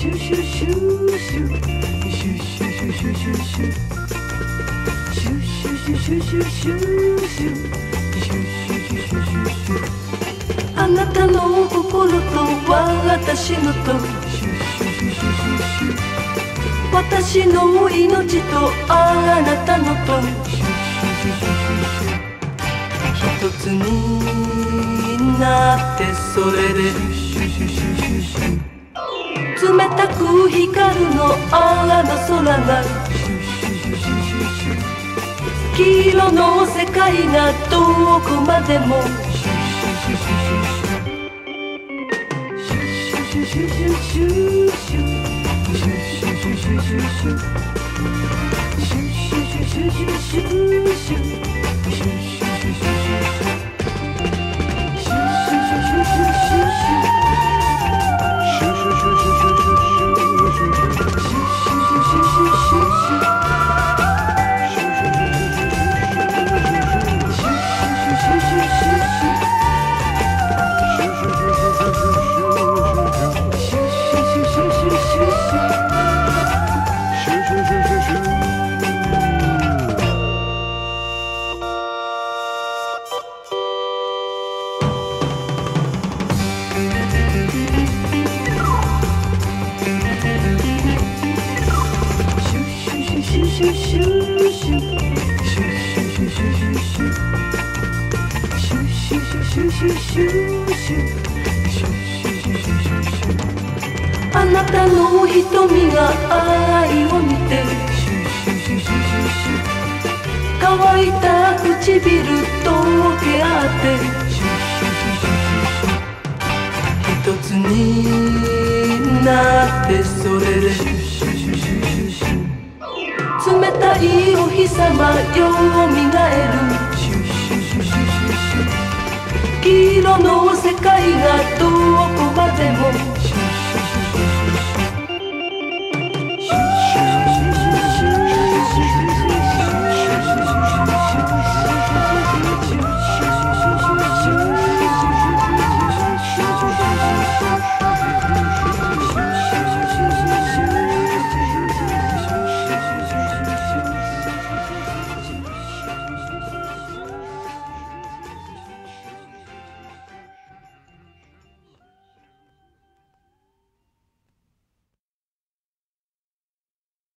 あなたの心と私のと私の命とあなたのと一つになってそれで冷たく光るのあの空が黄色の世界がどこまでもあなたの瞳が愛を見て乾いた唇とけ合って一つになってそれで冷たいお日様よみがえる黄色の世界がどこまでも